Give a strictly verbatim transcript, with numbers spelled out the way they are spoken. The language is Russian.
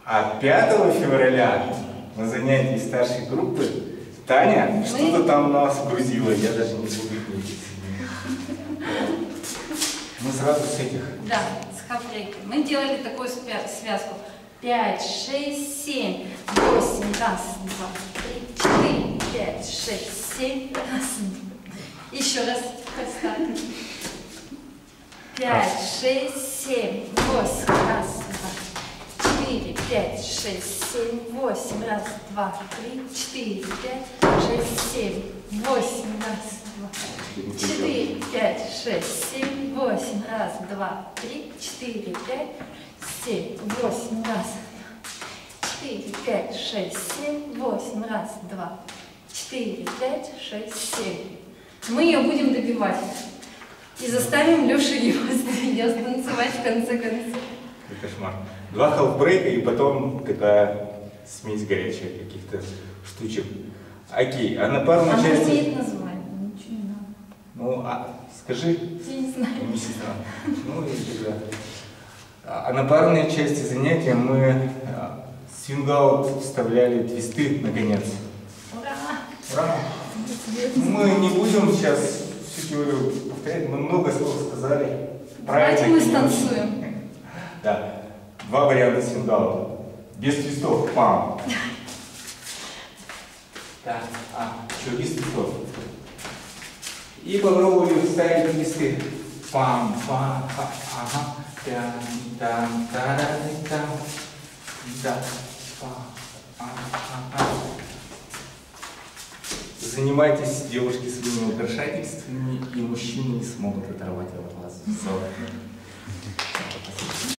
А пятого февраля на занятии старшей группы Таня Мы... что-то там нас грузила, я даже не буду говорить. Мы сразу с этих. Да, с хапрейкой. Мы делали такую связку. Пять, шесть, семь, восемь, раз, два, три, четыре, пять, шесть, семь, раз, два. Еще раз поставим. Пять, шесть, семь, восемь, раз, два, четыре, пять, шесть, семь, восемь, раз, два, три, четыре, пять, шесть, семь, восемь, раз, два, четыре, пять, шесть, семь, восемь, раз, два, три, четыре, пять, семь, восемь, раз, четыре, пять, шесть, семь, восемь, раз, два, четыре, пять, шесть, семь. Мы ее будем добивать. И заставим Лешу ее станцевать в конце концов. Кошмар. Два халфбрейка и потом такая смесь горячая каких-то штучек. Окей, а на парной Она части... Она имеет название, ничего не надо. Ну, а скажи... Я не знаю. Не сестра. Ну и тогда... А на парной части занятия мы свинг-аут вставляли твисты, наконец. Ура! Ура! Мы не будем сейчас всю теорию повторять, мы много слов сказали. Давайте мы станцуем. Да. Два варианта свинг-аута. Без твистов. Пам. Да. А, что, без твистов. И попробовали вставить твисты. Пам, пам, пам. Ага. Там, там, там, там. Да. Пам. Ага. Занимайтесь, девушки, своими украшательствами, и мужчины не смогут оторвать от вас.